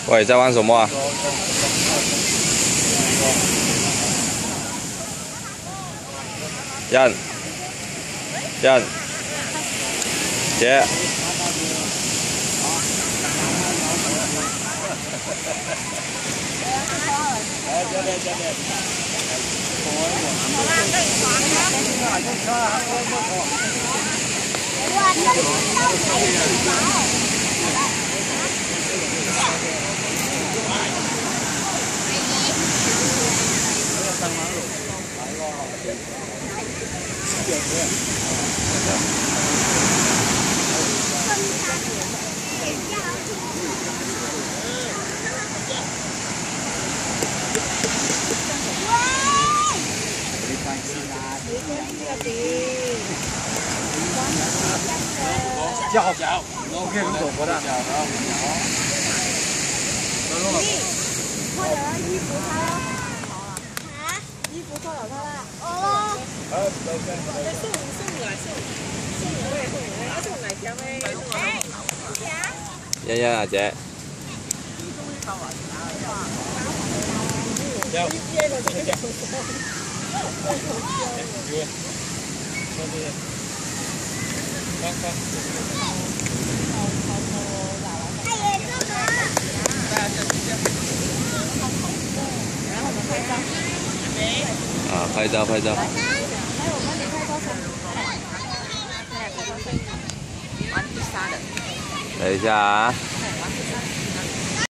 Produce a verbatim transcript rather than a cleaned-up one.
喂，在玩什么啊？燕，燕，姐。 叫叫 ，OK， 很走活的。 或者衣服他咯，啊，衣服拖到他啦，哦。 送送来送送我也送我，送来家咩？哎， 燕燕啊，姐。 有。 啊，拍照拍照。等一下啊。